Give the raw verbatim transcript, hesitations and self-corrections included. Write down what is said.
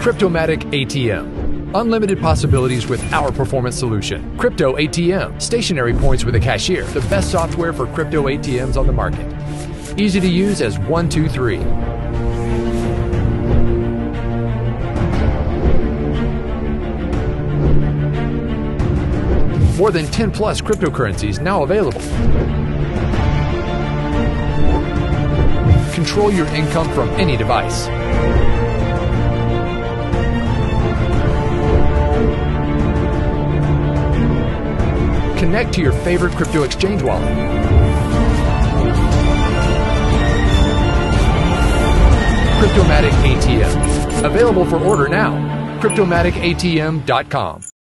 CRYPTOMATIC A T M. Unlimited possibilities with our performance solution. Crypto A T M. Stationary points with a cashier. The best software for crypto A T Ms on the market. Easy to use as one two three. More than ten plus cryptocurrencies now available. Control your income from any device. Connect to your favorite crypto exchange wallet. CRYPTOMATIC A T M. Available for order now. cryptomatic A T M dot com